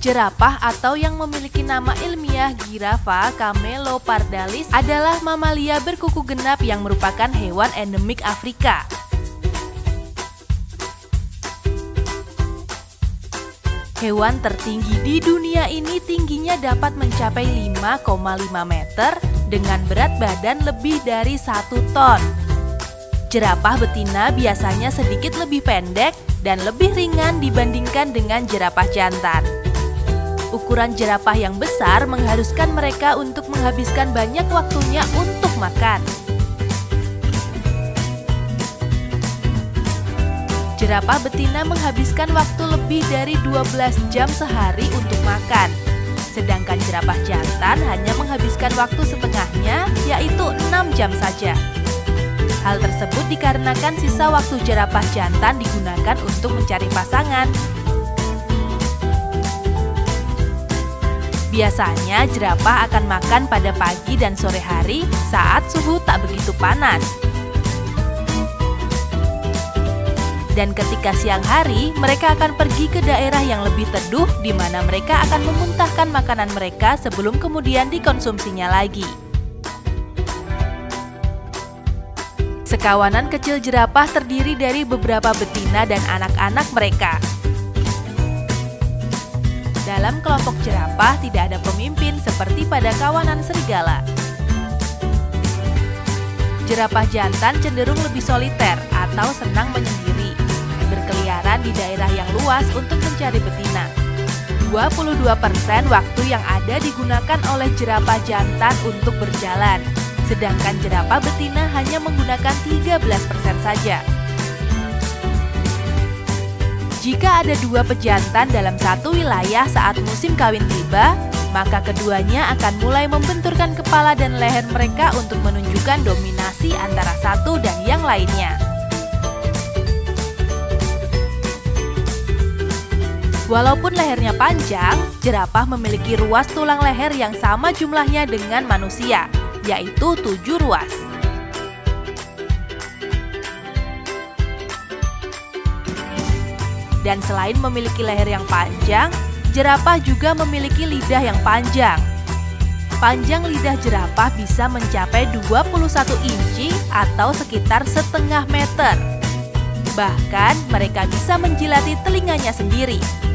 Jerapah atau yang memiliki nama ilmiah Girafa camelopardalis adalah mamalia berkuku genap yang merupakan hewan endemik Afrika. Hewan tertinggi di dunia ini tingginya dapat mencapai 5,5 meter dengan berat badan lebih dari 1 ton. Jerapah betina biasanya sedikit lebih pendek dan lebih ringan dibandingkan dengan jerapah jantan. Ukuran jerapah yang besar mengharuskan mereka untuk menghabiskan banyak waktunya untuk makan. Jerapah betina menghabiskan waktu lebih dari 12 jam sehari untuk makan. Sedangkan jerapah jantan hanya menghabiskan waktu setengahnya, yaitu 6 jam saja. Hal tersebut dikarenakan sisa waktu jerapah jantan digunakan untuk mencari pasangan. Biasanya jerapah akan makan pada pagi dan sore hari saat suhu tak begitu panas. Dan ketika siang hari, mereka akan pergi ke daerah yang lebih teduh di mana mereka akan memuntahkan makanan mereka sebelum kemudian dikonsumsinya lagi. Sekawanan kecil jerapah terdiri dari beberapa betina dan anak-anak mereka. Dalam kelompok jerapah tidak ada pemimpin seperti pada kawanan serigala. Jerapah jantan cenderung lebih soliter atau senang menyendiri, berkeliaran di daerah yang luas untuk mencari betina. 22% waktu yang ada digunakan oleh jerapah jantan untuk berjalan, sedangkan jerapah betina hanya menggunakan 13% saja. Jika ada 2 pejantan dalam satu wilayah saat musim kawin tiba, maka keduanya akan mulai membenturkan kepala dan leher mereka untuk menunjukkan dominasi antara satu dan yang lainnya. Walaupun lehernya panjang, jerapah memiliki ruas tulang leher yang sama jumlahnya dengan manusia, yaitu 7 ruas. Dan selain memiliki leher yang panjang, jerapah juga memiliki lidah yang panjang. Panjang lidah jerapah bisa mencapai 21 inci atau sekitar setengah meter. Bahkan mereka bisa menjilati telinganya sendiri.